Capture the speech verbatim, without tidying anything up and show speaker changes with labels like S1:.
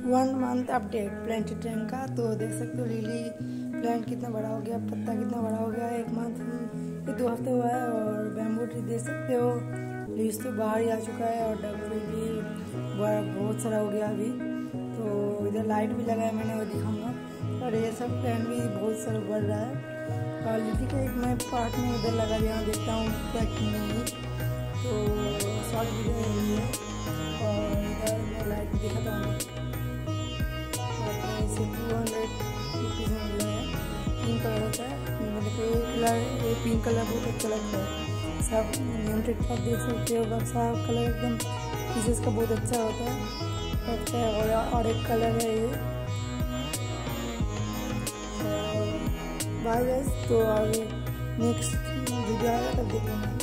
S1: One month update plant tank का। तो देख सकते हो लिली प्लांट कितना बड़ा हो गया, पत्ता कितना बड़ा हो गया। एक मंथ दो हफ्ते हुआ है। और बैम्बू ट्री देख सकते हो लीव्स तो बाहर ही आ चुका है। और डब ट्री भी बहुत सारा हो गया अभी। तो इधर लाइट भी लगाया मैंने, वो दिखाऊंगा। और ये सब प्लांट भी बहुत सारा बढ़ रहा है। और लिली का एक मैं पार्ट में उधर लगा दिया, देखता हूँ क्या नहीं। तो शॉर्ट वीडियो है। और इधर मैं लाइट भी दिखाता हूँ। इसे टू हंड्रेड रुपीज़ में मिला है। पिंक कलर होता है, मतलब कि कलर ये पिंक कलर बहुत अच्छा लगता है। सब लिमिटेड आप देख सकते हो, सब कलर एकदम पीसेस का बहुत अच्छा होता है लगता है। और, और एक कलर है ये। बाय गाइस, तो आगे नेक्स्ट वीडियो आएगा तब देखेंगे।